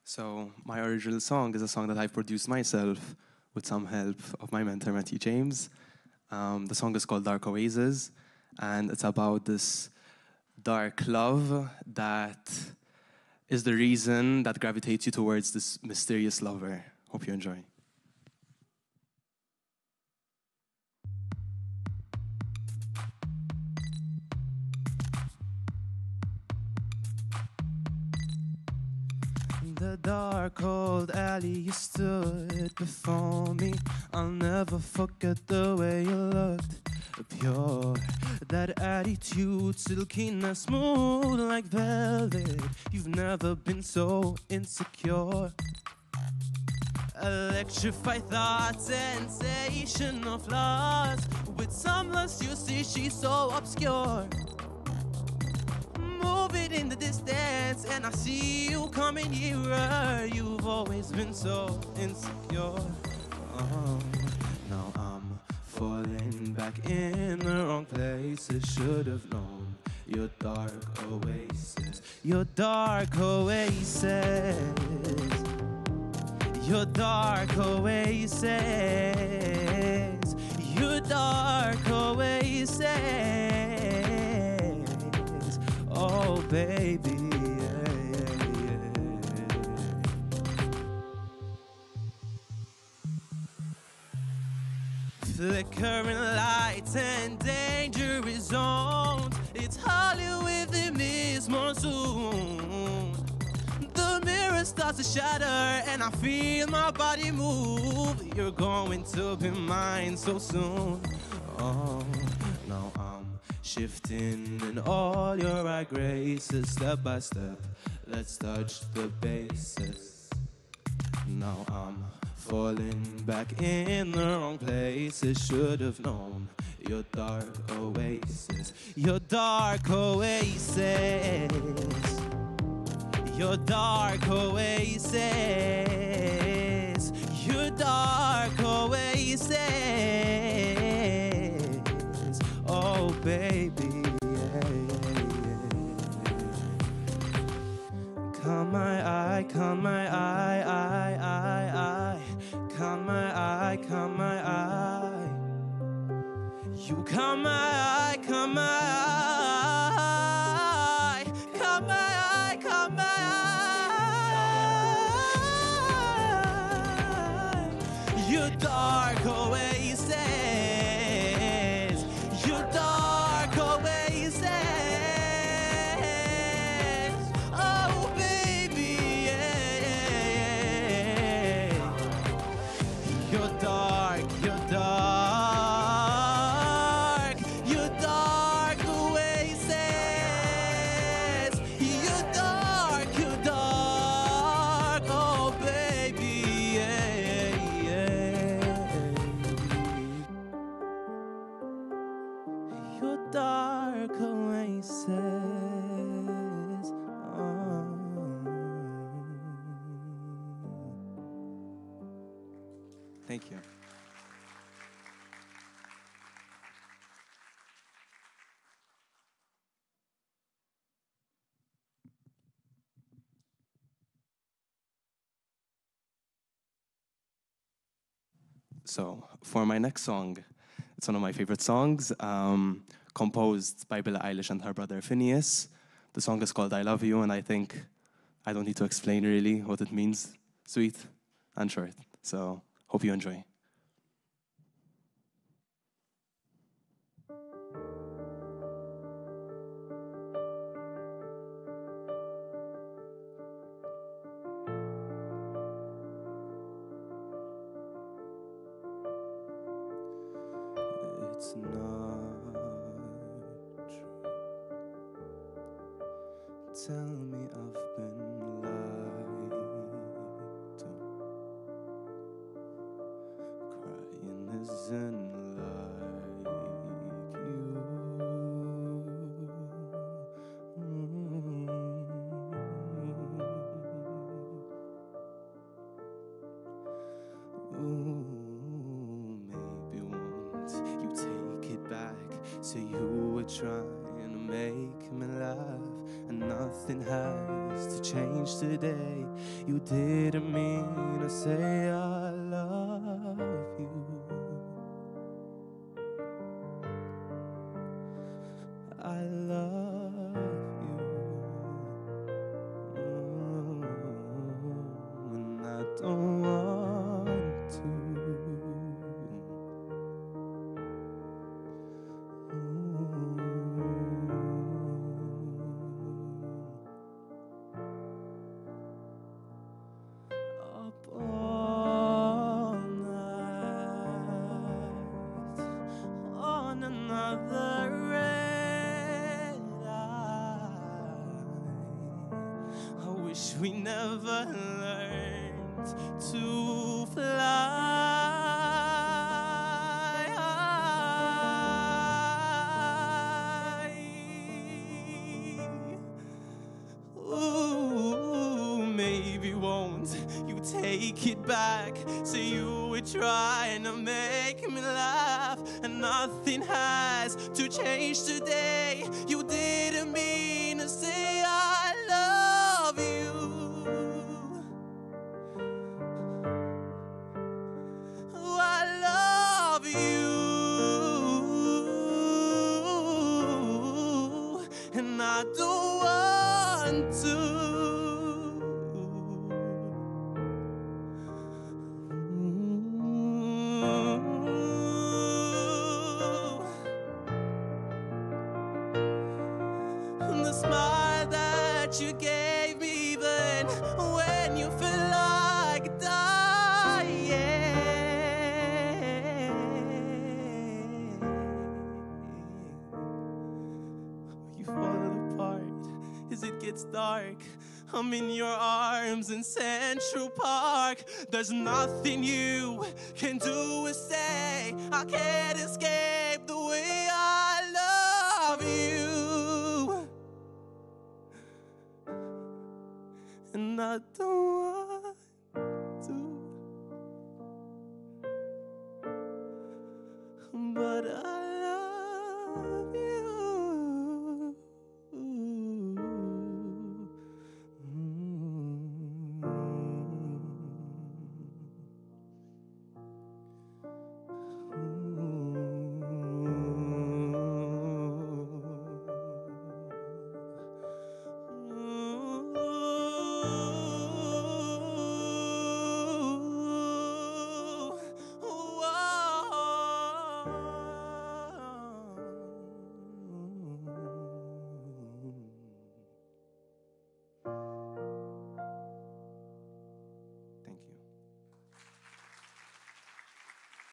So my original song is a song that I've produced myself with some help of my mentor, Matthew James. The song is called Dark Oasis, and it's about this dark love that is the reason that gravitates you towards this mysterious lover. Hope you enjoy. In the dark, cold alley, you stood before me. I'll never forget the way you looked. Pure, that attitude, silkiness, smooth like velvet. You've never been so insecure. Electrified thoughts, sensational flaws. With some lust, you see she's so obscure. Move it in the distance, and I see you coming nearer. You've always been so insecure. Oh, now I'm falling back in the wrong places. Should have known your dark oasis. Your dark oasis. Your dark oasis. Your dark oasis. Oh, baby, yeah, yeah, yeah. Flickering lights and dangerous zones. It's Hollywood, the Miss Monsoon. The mirror starts to shatter, and I feel my body move. You're going to be mine so soon. Oh, now I'm shifting in all your right graces, step by step. Let's touch the bases. Now I'm falling back in the wrong places. Should have known your dark oasis. Your dark oasis. Your dark oasis. Your dark oasis. Oh, baby, yeah, yeah, yeah. Caught my eye, caught my eye. Caught my eye, caught my eye. You caught my eye, caught my eye. Caught my eye, caught my eye. Your dark oasis. Your dark oasis. Oh, baby, yeah. You're dark, you're dark. Your dark oasis. You're dark, you're dark. Oh, baby, yeah. Your dark oasis. Oh. Thank you. So, for my next song, it's one of my favorite songs, composed by Billie Eilish and her brother Phineas. The song is called I Love You, and I think I don't need to explain really what it means. Sweet and short. So, hope you enjoy. It's not true. Tell me I've been lied to. Crying isn't like you. Ooh, maybe once you take it back. So you were trying to make me laugh, and nothing has to change today. You didn't mean to say I love you. I love you, and I don't want to. Up all night on another red eye. I wish we never learned to fly. Ooh, maybe won't you take it back? So you were trying to make me laugh, and nothing has to change today. You didn't mean to say I love you. Oh, I love you, and I don't want to. The smile that you gave me then, when you feel like dying, you fall apart as it gets dark. I'm in your arms in Central Park. There's nothing you can do or say. I can't escape the way I love you, and I don't